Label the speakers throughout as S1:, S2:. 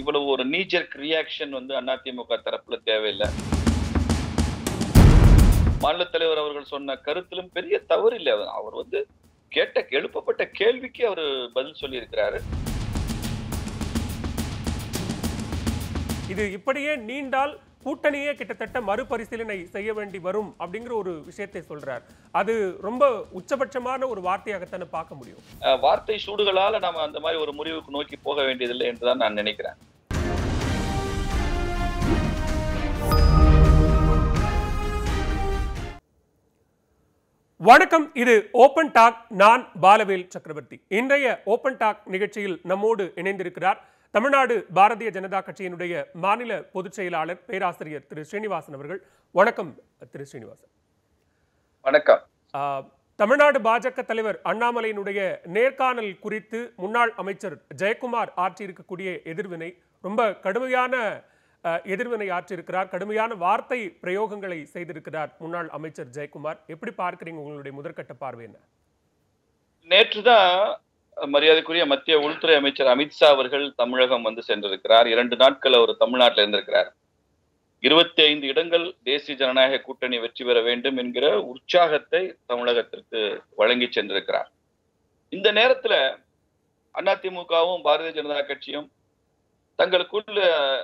S1: இவ்வளவு ஒரு knee jerk reaction வந்து அதிமுக தரப்புல தேவையில்லை. மாநில தலைவர் அவர்கள் சொன்ன கருத்திலும் பெரிய தவறு இல்லை. அவர் வந்து எழுப்பப்பட்ட கேள்விக்கு அவர் பதில் சொல்லி இருக்கிறாரு.
S2: இது இப்படியே நீண்டால் கூட்டணியே கிட்டத்தட்ட மறுபரிசீலனை செய்ய வேண்டி வரும் அப்படிங்கிற ஒரு விஷயத்தை சொல்றார். அது ரொம்ப உச்சபட்சமான ஒரு வார்த்தையாகத்தானே பார்க்க முடியும்.
S1: வார்த்தை சூடுகளால நாம அந்த மாதிரி ஒரு முடிவுக்கு நோக்கி போக வேண்டியதில்லை என்றுதான் நான் நினைக்கிறேன்.
S2: வணக்கம், இது ஓபன் டாக். நான் பாலவேல் சக்கரவர்த்தி. இன்றைய ஓபன் டாக் நிகழ்ச்சியில் நம்மோடு இணைந்திருக்கிறார் தமிழ்நாடு பாரதிய ஜனதா கட்சியினுடைய மாநில பொதுச் செயலாளர் பேராசிரியர் திரு ஸ்ரீனிவாசன் அவர்கள். வணக்கம் திரு ஸ்ரீனிவாசன்.
S1: வணக்கம்.
S2: தமிழ்நாடு பாஜக தலைவர் அண்ணாமலையினுடைய நேர்காணல் குறித்து முன்னாள் அமைச்சர் ஜெயக்குமார் ஆற்றியிருக்கக்கூடிய எதிர்வினை ரொம்ப கடுமையான எதிர்வினை ஆற்றியிருக்கிறார். கடுமையான வார்த்தை பிரயோகங்களை செய்திருக்கிறார் முன்னாள் அமைச்சர் ஜெயக்குமார். எப்படி பார்க்கிறீங்க? உங்களுடைய முதற்கட்ட பார்வை என்ன?
S1: நேற்றுதான் மரியாதைக்குரிய மத்திய உள்துறை அமைச்சர் அமித்ஷா அவர்கள் தமிழகம் வந்து சென்றிருக்கிறார். 2 நாட்கள் அவர் தமிழ்நாட்டில் இருந்திருக்கிறார். 25 இடங்கள் தேசிய ஜனநாயக கூட்டணி வெற்றி பெற வேண்டும் என்கிற உற்சாகத்தை தமிழகத்திற்கு வழங்கி சென்றிருக்கிறார். இந்த நேரத்துல அதிமுகவும் பாரதிய ஜனதா கட்சியும் தங்களுக்குள்ள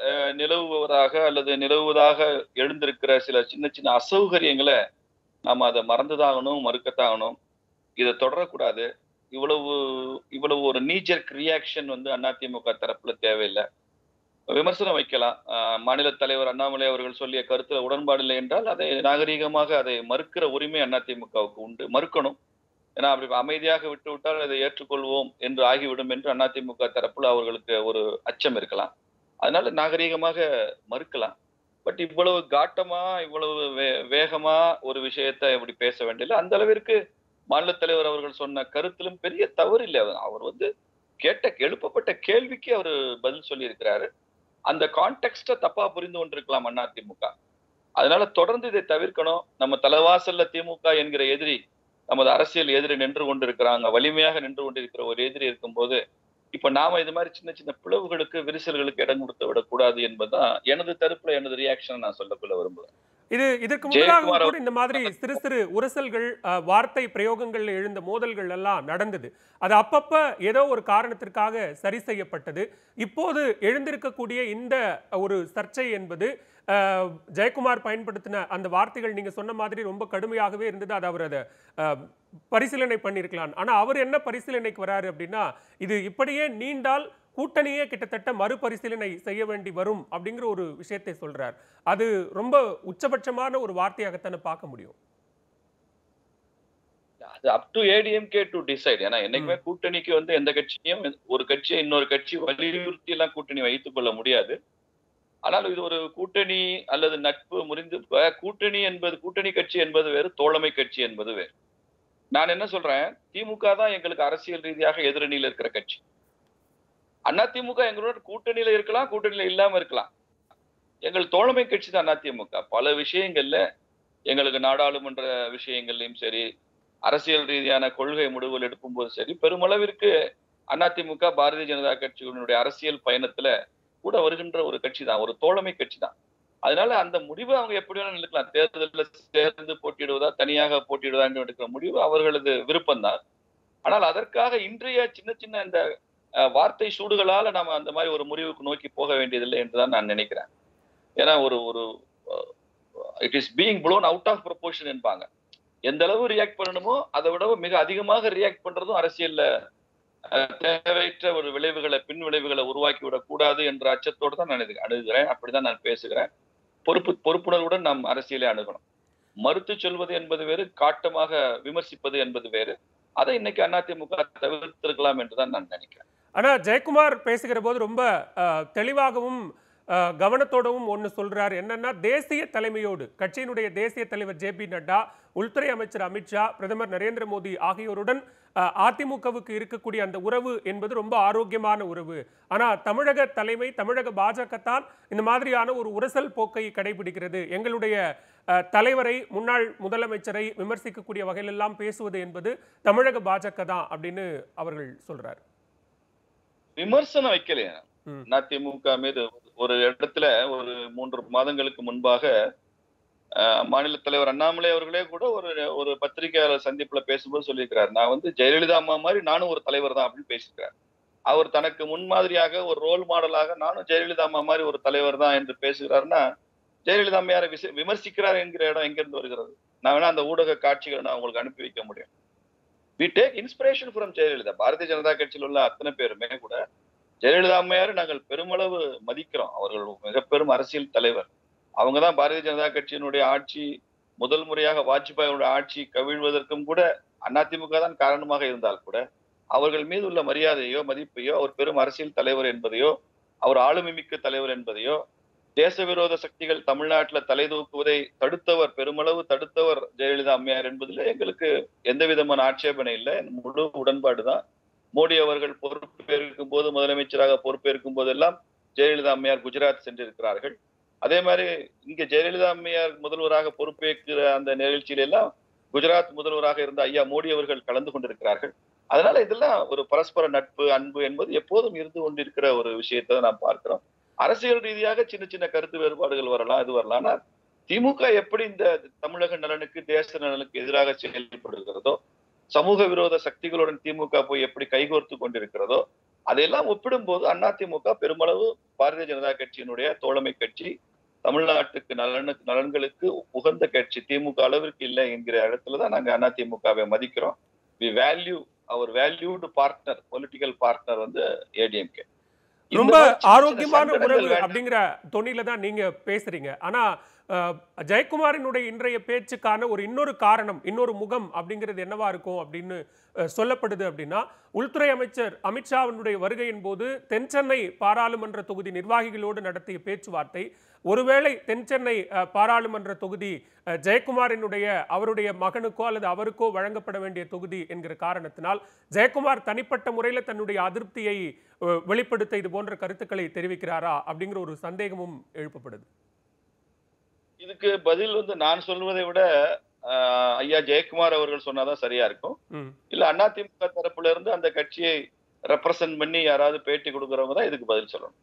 S1: நிலவுவதாக எழுந்திருக்கிற சில சின்ன சின்ன அசௌகரியங்களை நாம அதை மறந்துதாகணும், மறுக்கத்தாகணும். இதை தொடரக்கூடாது. இவ்வளவு ஒரு நீஜர்க் ரியாக்ஷன் வந்து அதிமுக தரப்புல தேவையில்லை. விமர்சனம் வைக்கலாம். மாநில தலைவர் அண்ணாமலை அவர்கள் சொல்லிய கருத்துல உடன்பாடு இல்லை என்றால் அதை நாகரீகமாக அதை மறுக்கிற உரிமை அதிமுகவுக்கு உண்டு. மறுக்கணும். ஏன்னா அப்படி அமைதியாக விட்டுவிட்டால் அதை ஏற்றுக்கொள்வோம் என்று ஆகிவிடும் என்று அதிமுக தரப்புல அவர்களுக்கு ஒரு அச்சம் இருக்கலாம். அதனால நாகரீகமாக மறுக்கலாம். பட் இவ்வளவு காட்டமா, இவ்வளவு வேகமா ஒரு விஷயத்தை இப்படி பேச வேண்டியதில்லை. அந்த அளவிற்கு மாநில தலைவர் அவர்கள் சொன்ன கருத்திலும் பெரிய தவறு இல்லை. அவர் வந்து எழுப்பப்பட்ட கேள்விக்கு அவர் பதில் சொல்லி இருக்கிறாரு. அந்த கான்டெக்ஸ்ட தப்பா புரிந்து கொண்டிருக்கலாம் அதிமுக. அதனால தொடர்ந்து இதை தவிர்க்கணும். நம்ம தலைவாசல்ல திமுக என்கிற எதிரி, நமது அரசியல் எதிரி நின்று கொண்டிருக்கிறாங்க. வலிமையாக நின்று கொண்டிருக்கிற ஒரு எதிரி இருக்கும்போது இப்ப நாம இது மாதிரி சின்ன சின்ன பிளவுகளுக்கு, விரிசல்களுக்கு இடம் கொடுத்து விடக்கூடாது என்பதுதான் எனது தரப்புல எனது ரியாக்ஷன் நான் சொல்லக்குள்ள விரும்புகிறேன்.
S2: இதற்கு முன்னதாக கூட இந்த மாதிரி சிறு சிறு உரசல்கள், வார்த்தை பிரயோகங்கள், எழுந்த மோதல்கள் எல்லாம் நடந்தது. அது அப்பப்ப ஏதோ ஒரு காரணத்திற்காக சரி செய்யப்பட்டது. இப்போது எழுந்திருக்கக்கூடிய இந்த ஒரு சர்ச்சை என்பது ஜெயக்குமார் பயன்படுத்தின அந்த வார்த்தைகள் நீங்க சொன்ன மாதிரி ரொம்ப கடுமையாகவே இருந்தது. அது அவர் அதை பரிசீலனை பண்ணியிருக்கலாம். ஆனா அவர் என்ன பரிசீலனைக்கு வராரு அப்படின்னா, இது இப்படியே நீண்டால் கூட்டணியே கிட்டத்தட்ட மறுபரிசீலனை செய்ய வேண்டி வரும் அப்படிங்கிற ஒரு விஷயத்தை சொல்றார். அது ரொம்ப உச்சபட்சமான ஒரு வார்த்தையாகத்தானே பார்க்க முடியும்.
S1: அது up to ADMK to decide. ஏன்னா என்னைக்குமே கூட்டணிக்கு வந்து எந்த கட்சியும் ஒரு கட்சியை இன்னொரு கட்சி வலியுறுத்தி எல்லாம் கூட்டணி வைத்துக் கொள்ள முடியாது. ஆனால் இது ஒரு கூட்டணி அல்லது நட்பு முறிந்து கூட்டணி கட்சி என்பது வேறு, தோழமை கட்சி என்பது வேறு. நான் என்ன சொல்றேன், திமுக தான் எங்களுக்கு அரசியல் ரீதியாக எதிரணியில் இருக்கிற கட்சி. அதிமுக எங்களோட கூட்டணியில இருக்கலாம், கூட்டணியில இல்லாம இருக்கலாம். எங்கள் தோழமை கட்சி தான் அதிமுக. பல விஷயங்கள்ல எங்களுக்கு நாடாளுமன்ற விஷயங்கள்லயும் சரி, அரசியல் ரீதியான கொள்கை முடிவுகள் எடுக்கும் போது சரி, பெருமளவிற்கு அதிமுக பாரதிய ஜனதா கட்சியினுடைய அரசியல் பயணத்துல கூட வருகின்ற ஒரு கட்சி தான், ஒரு தோழமை கட்சி தான். அதனால அந்த முடிவு அவங்க எப்படி வேணாலும் நினைக்கலாம். தேர்தலில் சேர்ந்து போட்டியிடுவதா, தனியாக போட்டியிடுவதா என்று எடுக்கிற முடிவு அவர்களது விருப்பம்தான். ஆனால் அதற்காக இன்றைய சின்ன சின்ன இந்த வார்த்தை சூடுகளால நாம அந்த மாதிரி ஒரு முடிவுக்கு நோக்கி போக வேண்டியதில்லை என்றுதான் நான் நினைக்கிறேன். ஏன்னா ஒரு it is being blown out of proportion என்பாங்க. எந்த அளவு ரியாக்ட் பண்ணணுமோ அதை விட மிக அதிகமாக ரியாக்ட் பண்றதும் அரசியல்ல தேவையற்ற ஒரு பின் விளைவுகளை உருவாக்கி விடக்கூடாது என்ற அச்சத்தோடு தான் நான் அணுகுகிறேன். அப்படிதான் நான் பேசுகிறேன். பொறுப்புணர்வுடன் நாம் அரசியலை அணுகணும். மறுத்து சொல்வது என்பது வேறு, காட்டமாக விமர்சிப்பது என்பது வேறு. அதை இன்னைக்கு அதிமுக தவிர்த்திருக்கலாம் என்றுதான் நான் நினைக்கிறேன்.
S2: ஆனா ஜெயக்குமார் பேசுகிற போது ரொம்ப தெளிவாகவும் கவனத்தோடவும் ஒன்று சொல்றாரு. என்னன்னா, தேசிய தலைமையோடு கட்சியினுடைய தேசிய தலைவர் ஜே.பி. நட்டா, உள்துறை அமைச்சர் அமித்ஷா, பிரதமர் நரேந்திர மோடி ஆகியோருடன் அதிமுகவுக்கு இருக்கக்கூடிய அந்த உறவு என்பது ரொம்ப ஆரோக்கியமான உறவு. ஆனா தமிழக தலைமை, தமிழக பாஜக தான் இந்த மாதிரியான ஒரு உரசல் போக்கை கடைபிடிக்கிறது. எங்களுடைய தலைவரை, முன்னாள் முதலமைச்சரை விமர்சிக்கக்கூடிய வகையிலெல்லாம் பேசுவது என்பது தமிழக பாஜக தான் அப்படின்னு அவர்கள் சொல்றாரு.
S1: விமர்சனம் வைக்கலையா? அதிமுக மீது ஒரு இடத்துல ஒரு 3 மாதங்களுக்கு முன்பாக மாநில தலைவர் அண்ணாமலை அவர்களே கூட ஒரு ஒரு பத்திரிகையாளர் சந்திப்புல பேசும்போது சொல்லியிருக்கிறார், நான் வந்து ஜெயலலிதா அம்மா மாதிரி நானும் ஒரு தலைவர் தான் அப்படின்னு பேசியிருக்கிறார். அவர் தனக்கு முன்மாதிரியாக ஒரு ரோல் மாடலாக நானும் ஜெயலலிதா அம்மா மாதிரி ஒரு தலைவர் தான் என்று பேசுகிறாருன்னா, ஜெயலலிதா அம்மையாரை விமர்சிக்கிறார் என்கிற இடம் எங்கிருந்து வருகிறது? நான் வேணா அந்த ஊடக காட்சிகளை நான் உங்களுக்கு அனுப்பி வைக்க முடியும். We take inspiration from Jayalalithaa. Bharatiya Janata கட்சியில் உள்ள அத்தனை பேருமே கூட ஜெயலலிதா அம்மையாரை நாங்கள் பெருமளவு மதிக்கிறோம். அவர்கள் மிக பெரும் அரசியல் தலைவர். அவங்கதான் பாரதிய ஜனதா கட்சியினுடைய ஆட்சி முதல் முறையாக வாஜ்பாயோட ஆட்சி கவிழ்வதற்கும் கூட அதிமுக தான் காரணமாக இருந்தால் கூட அவர்கள் மீது உள்ள மரியாதையோ மதிப்பையோ அவர் பெரும் அரசியல் தலைவர் என்பதையோ அவர் ஆளுமை மிக்க தலைவர் என்பதையோ தேச விரோத சக்திகள் தமிழ்நாட்டில் தலை தூக்குவதை தடுத்தவர் பெருமளவு தடுத்தவர் ஜெயலலிதா அம்மையார் என்பதில் எங்களுக்கு எந்த விதமான ஆட்சேபனை இல்லை. முழு உடன்பாடுதான். மோடி அவர்கள் பொறுப்பேற்கும் போது முதலமைச்சராக பொறுப்பேற்கும் போதெல்லாம் ஜெயலலிதா அம்மையார் குஜராத் சென்றிருக்கிறார்கள். அதே மாதிரி இங்க ஜெயலலிதா அம்மையார் முதல்வராக பொறுப்பேற்கிற அந்த நிகழ்ச்சியில எல்லாம் குஜராத் முதல்வராக இருந்த ஐயா மோடி அவர்கள் கலந்து கொண்டிருக்கிறார்கள். அதனால இதெல்லாம் ஒரு பரஸ்பர நட்பு அன்பு என்பது எப்போதும் இருந்து கொண்டிருக்கிற ஒரு விஷயத்தை நாம் பார்க்கிறோம். அரசியல் ரீதியாக சின்ன சின்ன கருத்து வேறுபாடுகள் வரலாம், இது வரலாம். ஆனால் திமுக எப்படி இந்த தமிழக நலனுக்கு தேச நலனுக்கு எதிராக செயல்படுகிறதோ, சமூக விரோத சக்திகளுடன் திமுக போய் எப்படி கைகோர்த்து கொண்டிருக்கிறதோ, அதையெல்லாம் ஒப்பிடும் போது அதிமுக பெருமளவு பாரதிய ஜனதா கட்சியினுடைய தோழமை கட்சி, தமிழ்நாட்டுக்கு நலன்களுக்கு உகந்த கட்சி. திமுக அளவிற்கு இல்லை என்கிற இடத்துலதான் நாங்க அதிமுகவை மதிக்கிறோம். We value our valued partner, political partner வந்து ஏடிஎம்கே.
S2: ரொம்ப ஆரோக்கியமான உறவு அப்படிங்கிற தொனில தான் நீங்க பேசுறீங்க. ஆனா ஜெயக்குமாரினுடைய இன்றைய பேச்சுக்கான இன்னொரு காரணம், இன்னொரு முகம் அப்படிங்கிறது என்னவா இருக்கும் அப்படின்னு சொல்லப்படுது அப்படின்னா, உள்துறை அமைச்சர் அமித்ஷாவினுடைய வருகையின் போது தென் சென்னை பாராளுமன்ற தொகுதி நிர்வாகிகளோடு நடத்திய பேச்சுவார்த்தை, ஒருவேளை தென் சென்னை பாராளுமன்ற தொகுதி ஜெயக்குமாரினுடைய அவருடைய மகனுக்கோ அல்லது அவருக்கோ வழங்கப்பட வேண்டிய தொகுதி என்கிற காரணத்தினால் ஜெயக்குமார் தனிப்பட்ட முறையில் தன்னுடைய அதிருப்தியை வெளிப்படுத்த இது போன்ற கருத்துக்களை தெரிவிக்கிறாரா அப்படிங்கிற ஒரு சந்தேகமும் எழுப்பப்படுது.
S1: இதுக்கு பதில் வந்து நான் சொல்வதை விட ஐயா ஜெயக்குமார் அவர்கள் சொன்னாதான் சரியா இருக்கும். இல்ல அதிமுக தரப்புல இருந்து அந்த கட்சியை ரெப்ரசன்ட் பண்ணி யாராவது பேட்டி கொடுக்கறவங்க தான் இதுக்கு பதில் சொல்லணும்.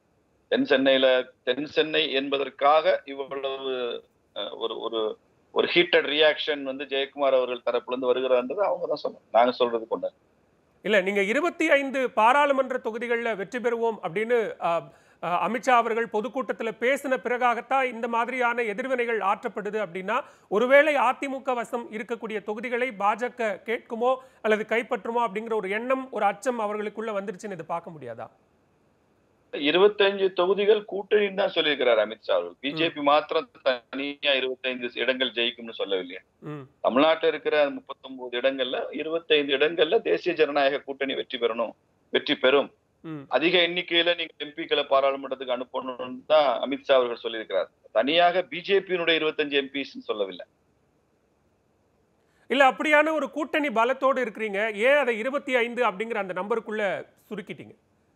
S1: தென் சென்னை என்பதற்காக இவ்வளவு ஒரு ஒரு ஒரு ஹீட்டட் ரியாக்ஷன் வந்து ஜெயக்குமார் அவர்கள் தரப்புல இருந்து வருகிறான்றது அவங்க தான் சொல்லணும். நாங்க சொல்றது கொண்டு
S2: இல்ல. நீங்க 25 பாராளுமன்ற தொகுதிகளில் வெற்றி பெறுவோம் அப்படின்னு அமித்ஷா அவர்கள் பொதுக்கூட்டத்தில் பேசின பிறகாகத்தான் இந்த மாதிரியான எதிர்வினைகள் ஆற்றப்படுது அப்படின்னா, ஒருவேளை அதிமுக வசம் இருக்கக்கூடிய தொகுதிகளை பாஜக கேட்குமோ அல்லது கைப்பற்றுமோ அப்படிங்கிற ஒரு எண்ணம், ஒரு அச்சம் அவர்களுக்குள்ள வந்துருச்சுன்னு இதை பார்க்க முடியாதா?
S1: 25 தொகுதிகள் கூட்டணின்னு தான் சொல்லியிருக்கிறார் அமித்ஷா அவர்கள். பிஜேபி மாத்திரம் தனியா 25 இடங்கள் ஜெயிக்கும்னு சொல்லவில்லையா? தமிழ்நாட்டில் இருக்கிற 39 இடங்கள்ல 25 இடங்கள்ல தேசிய ஜனநாயக கூட்டணி வெற்றி பெறும். அதிக எண்ணிக்கையில நீங்க எம்பிக்களை பாராளுமன்றத்துக்கு அனுப்பணும்னு தான் அமித்ஷா அவர்கள் சொல்லியிருக்கிறார். தனியாக பிஜேபியினுடைய 25 எம்பிஸ் சொல்லவில்லை.
S2: இல்ல, அப்படியான ஒரு கூட்டணி பலத்தோடு இருக்கிறீங்க, ஏன் அதை 25 அப்படிங்கிற அந்த நம்பருக்குள்ள சுருக்கிட்டீங்க?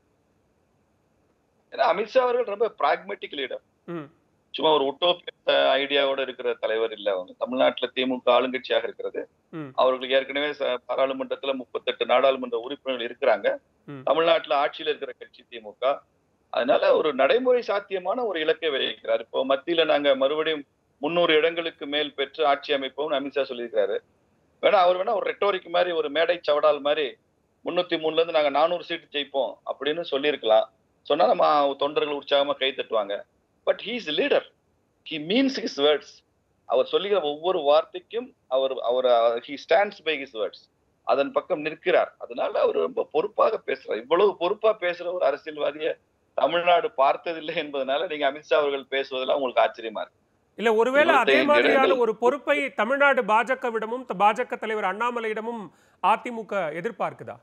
S1: அமித்ஷா அவர்கள் ரொம்ப பிராக்மெட்டிக் லீடர். சும்மா ஒரு உட்டோபியன் ஐடியாவோட இருக்கிற தலைவர் இல்ல. அவங்க தமிழ்நாட்டுல திமுக ஆளுங்கட்சியாக இருக்கிறது. அவர்களுக்கு ஏற்கனவே பாராளுமன்றத்துல 38 நாடாளுமன்ற உறுப்பினர்கள் இருக்கிறாங்க. தமிழ்நாட்டுல ஆட்சியில இருக்கிற கட்சி திமுக. அதனால ஒரு நடைமுறை சாத்தியமான ஒரு இலக்கை வைக்கிறார். இப்போ மத்தியில நாங்க மறுபடியும் 300 இடங்களுக்கு மேல் பெற்று ஆட்சி அமைப்போம்னு அமித்ஷா சொல்லியிருக்காரு. அவர் வேணா ஒரு ரெட்டோரிக் மாதிரி, ஒரு மேடை சவடால் மாதிரி 303ல இருந்து நாங்க 400 சீட்டு ஜெயிப்போம் அப்படின்னு சொல்லியிருக்கலாம். சொன்னா நம்ம தொண்டர்கள் உற்சாகமா கை தட்டுவாங்க. But he is leader. He means his words. அவர் சொல்லுகிற ஒவ்வொரு வார்த்தைக்கும் he stands by his words. அதன் பக்கம் நிற்கிறார். அதனால அவர் ரொம்ப பொறுப்பாக பேசுறார். இவ்வளவு பொறுப்பா பேசுற ஒரு அரசியல்வாதியை தமிழ்நாடு பார்த்ததில்லை என்பதனால நீங்க அமித்ஷா அவர்கள் பேசுவதெல்லாம் உங்களுக்கு ஆச்சரியமா இருக்கு.
S2: இல்ல, ஒருவேளை அதே மாதிரியான ஒரு பொறுப்பை தமிழ்நாடு பாஜகவிடமும் பாஜக தலைவர் அண்ணாமலையிடமும் அதிமுக எதிர்பார்க்குதா?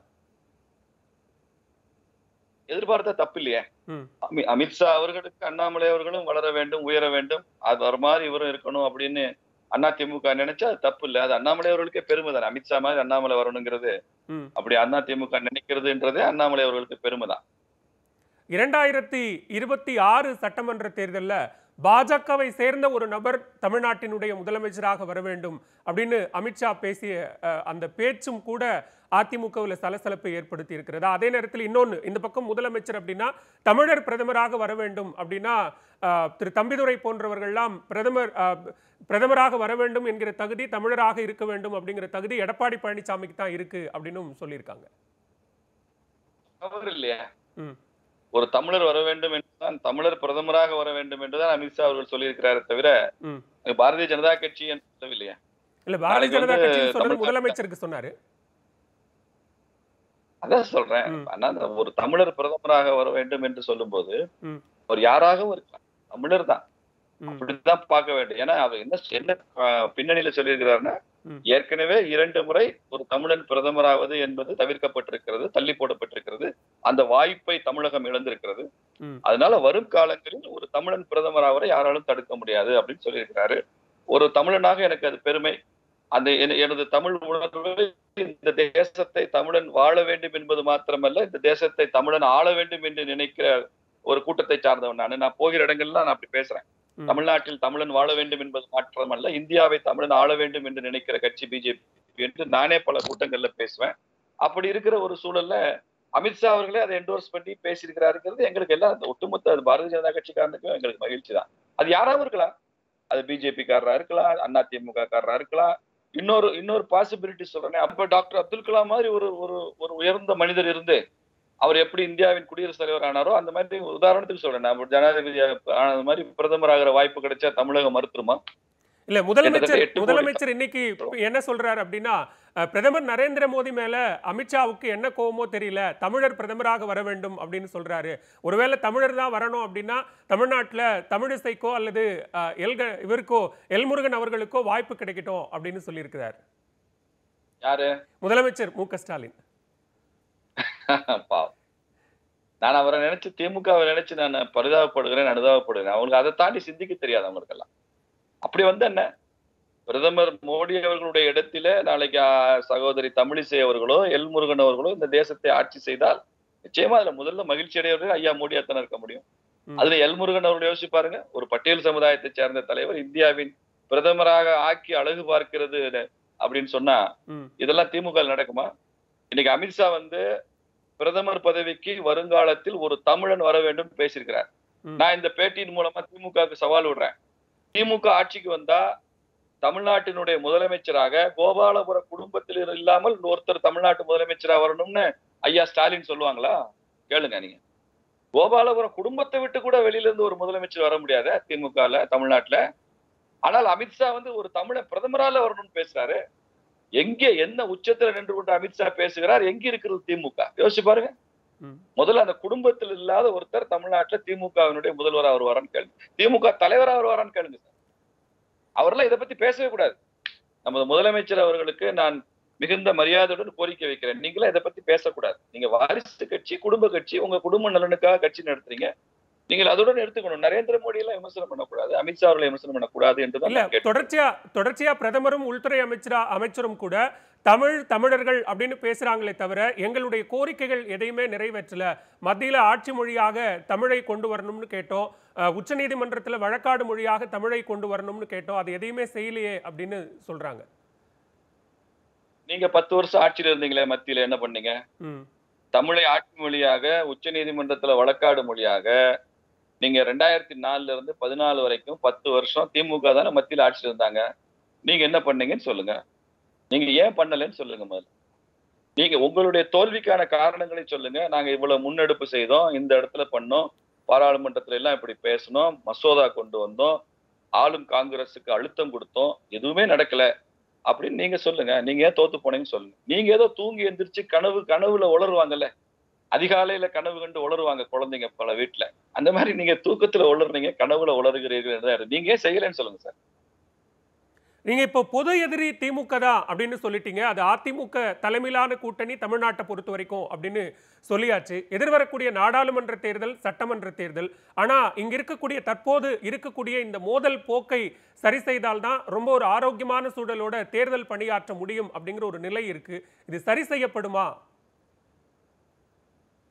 S1: எதிர்பார்த்தா தப்பு இல்லையே. அமித்ஷா அவர்களுக்கு அண்ணாமலை அவர்களும் வளர வேண்டும், உயர வேண்டும், அது மாதிரி இவரும் இருக்கணும் அப்படின்னு அதிமுக நினைச்சா அது தப்பு இல்லை. அது அண்ணாமலை அவர்களுக்கே பெருமை தானே. அமித்ஷா மாதிரி அண்ணாமலை வரணுங்கிறது, அப்படி அதிமுக நினைக்கிறதுன்றதே அண்ணாமலை அவர்களுக்கு பெருமை தான்.
S2: 2026 சட்டமன்ற தேர்தலில் பாஜகவை சேர்ந்த ஒரு நபர் தமிழ்நாட்டினுடைய முதலமைச்சராக வர வேண்டும் அப்படின்னு அமித்ஷா பேசிய அந்த பேச்சும் கூட அதிமுகவில் சலசலப்பை ஏற்படுத்தி இருக்கிறது. அதே நேரத்தில் இன்னொன்று, இந்த பக்கம் முதலமைச்சர் அப்படின்னா தமிழர் பிரதமராக வர வேண்டும் அப்படின்னா திரு தம்பிதுரை போன்றவர்கள்லாம் பிரதமராக வர வேண்டும் என்கிற தகுதி, தமிழராக இருக்க வேண்டும் அப்படிங்கிற தகுதி எடப்பாடி பழனிசாமிக்கு தான் இருக்கு அப்படின்னு சொல்லியிருக்காங்க.
S1: ஒரு தமிழர் வர வேண்டும் என்றுதான், தமிழர் பிரதமராக வர வேண்டும் என்றுதான் அமித்ஷா அவர்கள் சொல்லியிருக்கிறாரே தவிர பாரதிய ஜனதா கட்சி என்று சொல்லவில்லையா?
S2: இல்ல, பாரதிய ஜனதா கட்சி சொன்னது முதலமைச்சருக்கு சொன்னாரு.
S1: அதான் சொல்றேன். ஒரு தமிழர் பிரதமராக வர வேண்டும் என்று சொல்லும் போது அவர் யாராகவும் இருக்கலாம், தமிழர் தான், அப்படிதான் பார்க்க வேண்டும். ஏன்னா அவர் என்ன பின்னணியில சொல்லியிருக்கிறாருன்னா, ஏற்கனவே 2 முறை ஒரு தமிழன் பிரதமராவது என்பது தவிர்க்கப்பட்டிருக்கிறது, தள்ளி போடப்பட்டிருக்கிறது. அந்த வாய்ப்பை தமிழகம் இழந்திருக்கிறது. அதனால வரும் காலங்களில் ஒரு தமிழன் பிரதமராக யாராலும் தடுக்க முடியாது அப்படின்னு சொல்லியிருக்கிறாரு. ஒரு தமிழனாக எனக்கு அது பெருமை. அந்த எனது தமிழ் உணர்வு இந்த தேசத்தை தமிழன் வாழ வேண்டும் என்பது மாத்திரமல்ல, இந்த தேசத்தை தமிழன் ஆள வேண்டும் என்று நினைக்கிற ஒரு கூட்டத்தை சார்ந்தவன் நான் போகிற இடங்கள்லாம் நான் அப்படி பேசுறேன். தமிழ்நாட்டில் தமிழன் வாழ வேண்டும் என்பது மாற்றமல்ல, இந்தியாவை தமிழன் ஆள வேண்டும் என்று நினைக்கிற கட்சி பிஜேபி என்று நானே பல கூட்டங்கள்ல பேசுவேன். அப்படி இருக்கிற ஒரு சூழல்ல அமித்ஷா அவர்களே அதை என்டோர்ஸ் பண்ணி பேசியிருக்கிறாருங்கிறது எங்களுக்கு எல்லாம் ஒட்டுமொத்த பாரதிய ஜனதா கட்சிக்காரனுக்கும் எங்களுக்கு மகிழ்ச்சி தான். அது யாராவும் இருக்கலாம், அது பிஜேபி காரரா இருக்கலாம், அதிமுக காரரா இருக்கலாம். இன்னொரு பாசிபிலிட்டி சொல்றேன். அப்ப டாக்டர் அப்துல் கலாம் மாதிரி ஒரு உயர்ந்த மனிதர் இருந்து அவர் எப்படி இந்தியாவின் குடியரசுத் தலைவர் ஆனாரோ அந்த மாதிரி உதாரணத்துக்கு சொல்றேன். நான் ஜனாதிபதி ஆனது மாதிரி பிரதமராகிற வாய்ப்பு கிடைச்சா தமிழகம் மறுத்துருமா?
S2: இல்ல, முதலமைச்சர் இன்னைக்கு என்ன சொல்றாரு அப்படின்னா, பிரதமர் நரேந்திர மோடி மேல அமித்ஷாவுக்கு என்ன கோவமோ தெரியல, தமிழர் பிரதமராக வர வேண்டும் அப்படின்னு சொல்றாரு. ஒருவேளை தமிழர் தான் வரணும் அப்படின்னா தமிழ்நாட்டுல தமிழிசைக்கோ அல்லது இவருக்கோ எல்முருகன் அவர்களுக்கோ வாய்ப்பு கிடைக்கட்டும் அப்படின்னு சொல்லியிருக்கிறார்.
S1: யாரு?
S2: முதலமைச்சர் மு க ஸ்டாலின்.
S1: நான் அவரை நினைச்சு, திமுகவை நினைச்சு நான் பரிதாபப்படுகிறேன், அனுதாபப்படுகிறேன். அவங்களுக்கு அதை தாண்டி சிந்திக்க தெரியாது அவங்களுக்கெல்லாம். அப்படி என்ன, பிரதமர் மோடி அவர்களுடைய இடத்தில நாளைக்கு சகோதரி தமிழிசை அவர்களோ எல்முருகன் அவர்களோ இந்த தேசத்தை ஆட்சி செய்தால் நிச்சயமா அதுல முதல்ல மகிழ்ச்சி அடையவர்கள் ஐயா மோடியாத்தான் இருக்க முடியும். அதுல எல்முருகன் அவர்கள் யோசிச்சு பாருங்க, ஒரு பட்டியல் சமுதாயத்தை சேர்ந்த தலைவர் இந்தியாவின் பிரதமராக ஆக்கி அழகு பார்க்கிறது அப்படின்னு சொன்னா இதெல்லாம் திமுக நடக்குமா? இன்னைக்கு அமித்ஷா பிரதமர் பதவிக்கு வருங்காலத்தில் ஒரு தமிழன் வர வேண்டும் பேசியிருக்கிறார். நான் இந்த பேட்டியின் மூலமா திமுகவுக்கு சவால் விடுறேன். திமுக ஆட்சிக்கு வந்தா தமிழ்நாட்டினுடைய முதலமைச்சராக கோபாலபுர குடும்பத்தில் இல்லாமல் ஒருத்தர் தமிழ்நாட்டு முதலமைச்சரா வரணும்னு ஐயா ஸ்டாலின் சொல்லுவாங்களா? கேளுங்க நீங்க. கோபாலபுரம் குடும்பத்தை விட்டு கூட வெளியில இருந்து ஒரு முதலமைச்சர் வர முடியாத திமுகல தமிழ்நாட்டுல. ஆனால் அமித்ஷா ஒரு தமிழ பிரதமரால வரணும்னு பேசுறாரு. எங்கே என்ன உச்சத்துல நின்று கொண்டு அமித்ஷா பேசுகிறார்? எங்க இருக்கிறது திமுக? யோசிச்சு பாருங்க. முதல்ல அந்த குடும்பத்தில் இல்லாத ஒருத்தர் தமிழ்நாட்டுல திமுகவினுடைய முதல்வரா வருவாரான்னு கேளுங்க, திமுக தலைவரா வருவாரான்னு கேளுங்க சார். அவரெல்லாம் இதை பத்தி பேசவே கூடாது. நமது முதலமைச்சர் அவர்களுக்கு நான் மிகுந்த மரியாதையுடன் கோரிக்கை வைக்கிறேன், நீங்களா இதை பத்தி பேசக்கூடாது. நீங்க வாரிசு கட்சி, குடும்ப கட்சி, உங்க குடும்ப நலனுக்காக கட்சி நடத்துறீங்க, நீங்கள் அதுடன் எடுத்துக்கணும். நரேந்திர மோடி எல்லாம் விமர்சனம் பண்ணக்கூடாது, அமித்ஷா அவர்களை விமர்சனம் பண்ணக்கூடாது என்று
S2: தொடர்ச்சியா பிரதமரும் உள்துறை அமைச்சரும் கூட தமிழர்கள் அப்படின்னு பேசுறாங்களே தவிர எங்களுடைய கோரிக்கைகள் எதையுமே நிறைவேற்றல. மத்தியில ஆட்சி மொழியாக தமிழை கொண்டு வரணும்னு கேட்டோம், உச்ச நீதிமன்றத்துல வழக்காடு மொழியாக தமிழை கொண்டு வரணும்னு கேட்டோம், அது எதையுமே செய்யலையே அப்படின்னு சொல்றாங்க.
S1: நீங்க 10 வருஷம் ஆட்சியில இருந்தீங்களே, மத்தியில என்ன பண்ணீங்க? தமிழை ஆட்சி மொழியாக, உச்ச நீதிமன்றத்துல வழக்காடு மொழியாக நீங்க 2004 இருந்து 14 வரைக்கும் 10 வருஷம் திமுக தானே மத்தியில ஆட்சியில் இருந்தாங்க. நீங்க என்ன பண்ணீங்கன்னு சொல்லுங்க. நீங்க ஏன் பண்ணலன்னு சொல்லுங்க. முதல்ல நீங்க உங்களுடைய தோல்விக்கான காரணங்களை சொல்லுங்க. நாங்க இவ்வளவு முன்னெடுப்பு செய்தோம், இந்த இடத்துல பண்ணோம், பாராளுமன்றத்துல எல்லாம் இப்படி பேசணும், மசோதா கொண்டு வந்தோம், ஆளும் காங்கிரஸுக்கு அழுத்தம் கொடுத்தோம், எதுவுமே நடக்கல அப்படின்னு நீங்க சொல்லுங்க. நீங்க ஏன் தோத்து போனீங்கன்னு சொல்லுங்க. நீங்க ஏதோ தூங்கி எந்திரிச்சு கனவுல உளருவாங்கல்ல, அதிகாலையில கனவு கண்டு உளருவாங்க குழந்தைங்க பல வீட்டுல, அந்த மாதிரி நீங்க தூக்கத்துல உளர்றீங்க, கனவுல உளறுகிறீர்கள். நீங்க ஏன் செய்யலன்னு சொல்லுங்க சார்.
S2: நீங்க இப்போ பொது எதிரி திமுக தான் அப்படின்னு சொல்லிட்டீங்க. அது அதிமுக தலைமையிலான கூட்டணி தமிழ்நாட்டை பொறுத்த வரைக்கும் அப்படின்னு சொல்லியாச்சு. எதிர்வரக்கூடிய நாடாளுமன்ற தேர்தல், சட்டமன்ற தேர்தல், ஆனா இங்க தற்போது இருக்கக்கூடிய இந்த மோதல் போக்கை சரி செய்தால்தான் ரொம்ப ஒரு ஆரோக்கியமான சூழலோட தேர்தல் பணியாற்ற முடியும் அப்படிங்கிற ஒரு நிலை இருக்கு. இது சரி செய்யப்படுமா?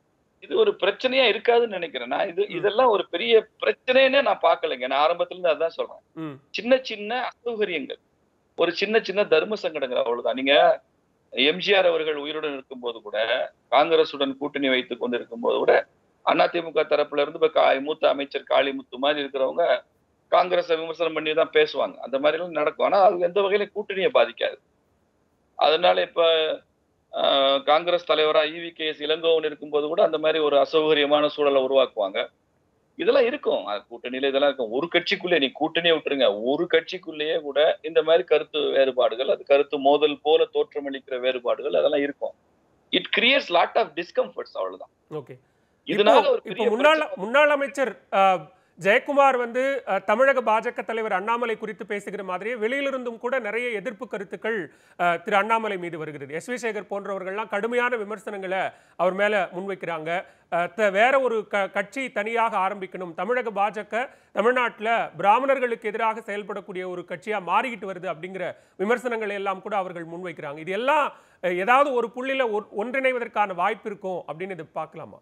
S1: இது ஒரு பிரச்சனையா இருக்காதுன்னு நினைக்கிறேன். நான் இதெல்லாம் ஒரு பெரிய பிரச்சனைன்னே நான் பார்க்கலைங்க. நான் ஆரம்பத்துல இருந்து அதான் சொல்றேன். சின்ன சின்ன அசௌகரியங்கள், ஒரு சின்ன சின்ன தர்ம சங்கடங்கள் அவ்வளவுதான். நீங்க எம்ஜிஆர் அவர்கள் உயிருடன் இருக்கும்போது கூட, காங்கிரசுடன் கூட்டணி வைத்துக் கொண்டிருக்கும் போது கூட, அதிமுக தரப்புல இருந்து இப்ப மூத்த அமைச்சர் காளிமுத்து மாதிரி இருக்கிறவங்க காங்கிரஸை விமர்சனம் பண்ணி தான் பேசுவாங்க. அந்த மாதிரி எல்லாம் நடக்கும். ஆனா அது எந்த வகையிலும் கூட்டணியை பாதிக்காது. அதனால இப்ப காங்கிரஸ் தலைவரா ஈவி.கே.எஸ். இளங்கோவன் இருக்கும்போது கூட அந்த மாதிரி ஒரு அசௌகரியமான சூழலை உருவாக்குவாங்க. இதெல்லாம் இருக்கும். கூட்டணியில இதெல்லாம் இருக்கும். ஒரு கட்சிக்குள்ளே நீ கூட்டணியை விட்டுருங்க. ஒரு கட்சிக்குள்ளேயே கூட இந்த மாதிரி கருத்து வேறுபாடுகள், அது கருத்து மோதல் போல தோற்றமளிக்கிற வேறுபாடுகள் அதெல்லாம் இருக்கும். It creates lot of discomforts அவ்வளவுதான்.
S2: ஓகே.
S1: இதனால ஒரு
S2: இப்போ முன்னாள் அமைச்சர் ஜெயக்குமார் வந்து தமிழக பாஜக தலைவர் அண்ணாமலை குறித்து பேசுகிற மாதிரியே வெளியிலிருந்தும் கூட நிறைய எதிர்ப்பு கருத்துக்கள் திரு அண்ணாமலை மீது வருகிறது. எஸ் வி சேகர் போன்றவர்கள்லாம் கடுமையான விமர்சனங்களை அவர் மேல முன்வைக்கிறாங்க. வேற ஒரு கட்சி தனியாக ஆரம்பிக்கணும், தமிழக பாஜக தமிழ்நாட்டில் பிராமணர்களுக்கு எதிராக செயல்படக்கூடிய ஒரு கட்சியா மாறிக்கிட்டு வருது அப்படிங்கிற விமர்சனங்களை எல்லாம் கூட அவர்கள் முன்வைக்கிறாங்க. இது எல்லாம் ஏதாவது ஒரு புள்ளியில ஒன்றிணைவதற்கான வாய்ப்பு இருக்கும் அப்படின்னு இது பார்க்கலாமா?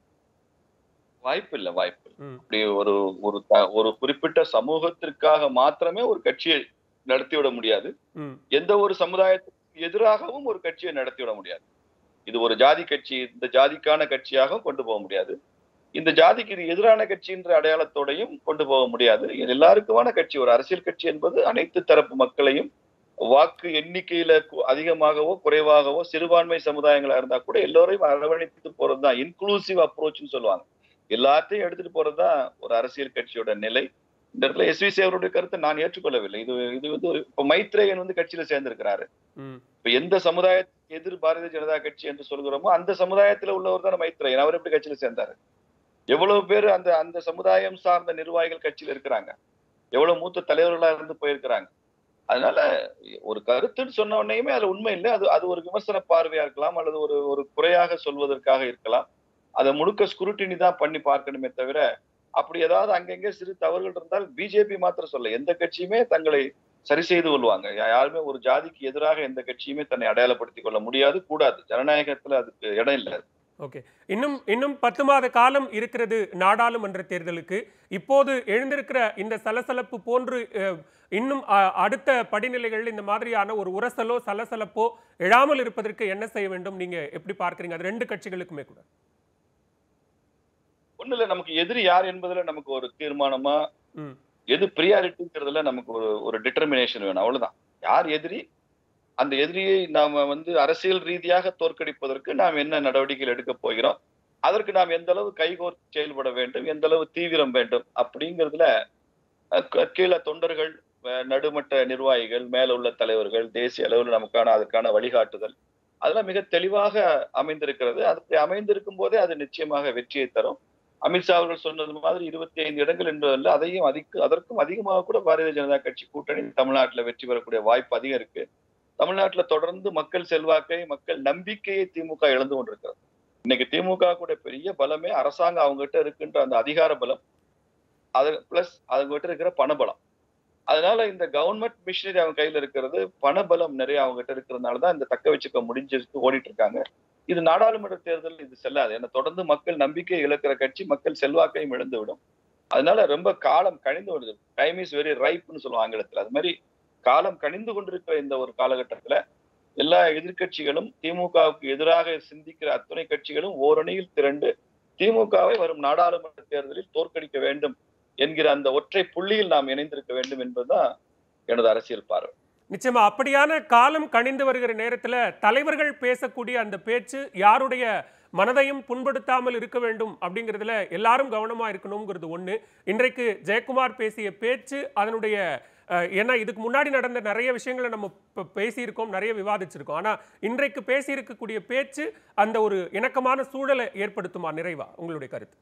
S1: வாய்ப்பு இல்ல. அப்படி ஒரு குறிப்பிட்ட சமூகத்திற்காக மாத்திரமே ஒரு கட்சியை நடத்திவிட முடியாது. எந்த ஒரு சமுதாயத்துக்கு எதிராகவும் ஒரு கட்சியை நடத்திவிட முடியாது. இது ஒரு ஜாதி கட்சி, இந்த ஜாதிக்கான கட்சியாக கொண்டு போக முடியாது. இந்த ஜாதிக்கு இது எதிரான கட்சின்ற அடையாளத்தோடையும் கொண்டு போக முடியாது. எல்லாருக்குமான கட்சி. ஒரு அரசியல் கட்சி என்பது அனைத்து தரப்பு மக்களையும் வாக்கு எண்ணிக்கையில அதிகமாகவோ குறைவாகவோ சிறுபான்மை சமுதாயங்களா இருந்தா கூட எல்லோரையும் அரவணைத்து போறதுதான் இன்க்ளூசிவ் அப்ரோச்னு சொல்லுவாங்க. எல்லாத்தையும் எடுத்துட்டு போறதுதான் ஒரு அரசியல் கட்சியோட நிலை. இந்த இடத்துல எஸ் வி சேகருடைய கருத்தை நான் ஏற்றுக்கொள்ளவில்லை. இது வந்து இப்ப மைத்ரேயன் வந்து கட்சியில சேர்ந்திருக்கிறாரு. இப்ப எந்த சமுதாயத்துக்கு எதிர் பாரதிய ஜனதா கட்சி என்று சொல்கிறோமோ அந்த சமுதாயத்துல உள்ளவர் தான் மைத்ரேயன். அவர் எப்படி கட்சியில சேர்ந்தாரு? எவ்வளவு பேர் அந்த சமுதாயம் சார்ந்த நிர்வாகிகள் கட்சியில இருக்கிறாங்க. எவ்வளவு மூத்த தலைவர்களா இருந்து போயிருக்கிறாங்க. அதனால ஒரு கருத்துன்னு சொன்ன உடனேயுமே அதுல உண்மை இல்லை. அது ஒரு விமர்சன பார்வையா இருக்கலாம், அல்லது ஒரு குறையாக சொல்வதற்காக இருக்கலாம். அதை முழுக்க ஸ்குருட்டினி தான் பண்ணி பார்க்கணுமே தவிர, அப்படி ஏதாவது அங்கங்கே சிறு தவறுகள் இருந்தால் பிஜேபி மாத்திரம் சொல்ல, எந்த கட்சியுமே தங்களை சரி செய்து கொள்வாங்க. யாருமே ஒரு ஜாதிக்கு எதிராக எந்த கட்சியுமே தன்னை அடையாளப்படுத்திக் கொள்ள முடியாது, கூடாது. ஜனநாயகத்துல அதுக்கு இடம் இல்லை.
S2: ஓகே. இன்னும் 10 மாத காலம் இருக்கிறது நாடாளுமன்ற தேர்தலுக்கு. இப்போது எழுந்திருக்கிற இந்த சலசலப்பு போன்று இன்னும் அடுத்த படிநிலைகள் இந்த மாதிரியான ஒரு உரசலோ சலசலப்போ எழாமல் இருப்பதற்கு என்ன செய்ய வேண்டும் நீங்க எப்படி பார்க்கறீங்க? அது ரெண்டு கட்சிகளுக்குமே கூட.
S1: ஒண்ணு இல்ல, நமக்கு எதிரி யார் என்பதுல நமக்கு ஒரு தீர்மானமா, எது பிரியாரிட்டிங்கிறதுல நமக்கு ஒரு டிட்டர்மினேஷன் வேணும். அவ்வளவுதான். யார் எதிரி, அந்த எதிரியை நாம அரசியல் ரீதியாக தோற்கடிப்பதற்கு நாம் என்ன நடவடிக்கைகள் எடுக்க போகிறோம், அதற்கு நாம் எந்த அளவு கைகோர்த்து செயல்பட வேண்டும், எந்த அளவு தீவிரம் வேண்டும் அப்படிங்கிறதுல கீழே தொண்டர்கள், நடுமட்ட நிர்வாகிகள், மேல உள்ள தலைவர்கள், தேசிய அளவில் நமக்கான அதற்கான வழிகாட்டுதல் அதெல்லாம் மிக தெளிவாக அமைந்திருக்கிறது. அப்படி அமைந்திருக்கும் போதே அது நிச்சயமாக வெற்றியை தரும். அமித்ஷா அவர்கள் சொன்னது மாதிரி 25 இடங்கள் என்பதல்ல, அதற்கும் அதிகமாக கூட பாரதிய ஜனதா கட்சி கூட்டணி தமிழ்நாட்டில் வெற்றி பெறக்கூடிய வாய்ப்பு அதிகம் இருக்கு. தமிழ்நாட்டில் தொடர்ந்து மக்கள் செல்வாக்கை, மக்கள் நம்பிக்கையை திமுக இழந்து கொண்டிருக்கிறது. இன்னைக்கு திமுக கூட பெரிய பலமே அரசாங்கம் அவங்ககிட்ட இருக்கின்ற அந்த அதிகார பலம், அது பிளஸ் அவங்ககிட்ட இருக்கிற பணபலம். அதனால இந்த கவர்மெண்ட் மிஷினரி அவங்க கையில இருக்கிறது, பணபலம் நிறைய அவங்ககிட்ட இருக்கிறதுனாலதான் இந்த தக்க வச்சுக்க முடிஞ்சிருக்கு, ஓடிட்டு இருக்காங்க. இது நாடாளுமன்ற தேர்தல் இது செல்லாது. ஏன்னா தொடர்ந்து மக்கள் நம்பிக்கை இழக்கிற கட்சி மக்கள் செல்வாக்கையும் இழந்து விடும். அதனால ரொம்ப காலம் கணிந்து வருது. டைம் இஸ் வெரி ரைப்னு சொல்லுவாங்க ஆங்கிலத்தில். அது மாதிரி காலம் கணிந்து கொண்டிருக்கிற இந்த ஒரு காலகட்டத்துல எல்லா எதிர்கட்சிகளும், திமுகவுக்கு எதிராக சிந்திக்கிற அத்துணை கட்சிகளும் ஓரணியில் திரண்டு திமுகவை வரும் நாடாளுமன்ற தேர்தலில் தோற்கடிக்க வேண்டும் என்கிற அந்த ஒற்றை புள்ளியில் நாம் இணைந்திருக்க வேண்டும் என்பதுதான் எனது அரசியல் பார்வை.
S2: நிச்சயமா அப்படியான காலம் கணிந்து வருகிற நேரத்துல தலைவர்கள் பேசக்கூடிய அந்த பேச்சு யாருடைய மனதையும் புண்படுத்தாமல் இருக்க வேண்டும் அப்படிங்கிறதுல எல்லாரும் கவனமா இருக்கணுங்கிறது ஒண்ணு. இன்றைக்கு ஜெயக்குமார் பேசிய பேச்சு அதனுடைய ஏன்னா இதுக்கு முன்னாடி நடந்த நிறைய விஷயங்களை நம்ம பேசியிருக்கோம், நிறைய விவாதிச்சிருக்கோம். ஆனா இன்றைக்கு பேசியிருக்கக்கூடிய பேச்சு அந்த ஒரு இணக்கமான சூழலை ஏற்படுத்துமா? நிறைவா உங்களுடைய கருத்து?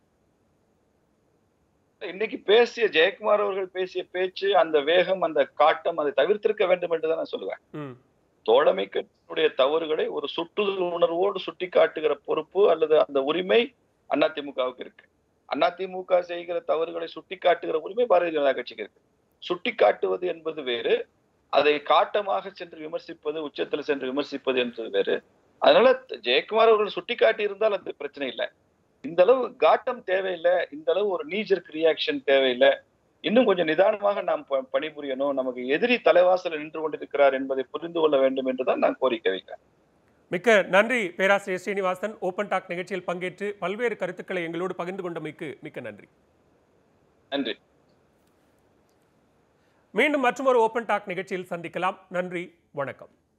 S1: இன்னைக்கு பேசிய ஜெயக்குமார் அவர்கள் பேசிய பேச்சு, அந்த வேகம், அந்த காட்டம், அதை தவிர்த்திருக்க வேண்டும் என்றுதான் நான் சொல்லுவேன். தோழமை கட்சியினுடைய தவறுகளை ஒரு சுட்டுதல் உணர்வோடு சுட்டி காட்டுகிற பொறுப்பு அல்லது அந்த உரிமை அதிமுகவுக்கு இருக்கு. அதிமுக செய்கிற தவறுகளை சுட்டி காட்டுகிற உரிமை பாரதிய ஜனதா கட்சிக்கு இருக்கு. சுட்டி காட்டுவது என்பது வேறு, அதை காட்டமாக சென்று விமர்சிப்பது, உச்சத்தில் சென்று விமர்சிப்பது என்பது வேறு. அதனால ஜெயக்குமார் அவர்கள் சுட்டி காட்டி இருந்தால் அது பிரச்சனை இல்லை. இந்த அளவு காட்டம் தேவையில்லை, இந்த அளவு ஒரு நீஜர்க் ரியாக்ஷன் தேவையில்லை. இன்னும் கொஞ்சம் நிதானமாக நாம் பணிபுரியணும். நமக்கு எதிரி தலைவாசலில் நின்று கொண்டிருக்கிறார் என்பதை புரிந்து கொள்ள வேண்டும் என்றுதான் நான் கோரிக்கை வைக்கிறேன்.
S2: மிக்க நன்றி பேராசிரியர் ஸ்ரீனிவாசன். ஓபன் டாக் நிகழ்ச்சியில் பங்கேற்று பல்வேறு கருத்துக்களை எங்களோடு பகிர்ந்து கொண்டமைக்கு மிக்க நன்றி.
S1: நன்றி.
S2: மீண்டும் மற்றொரு ஓபன் டாக் நிகழ்ச்சியில் சந்திக்கலாம். நன்றி, வணக்கம்.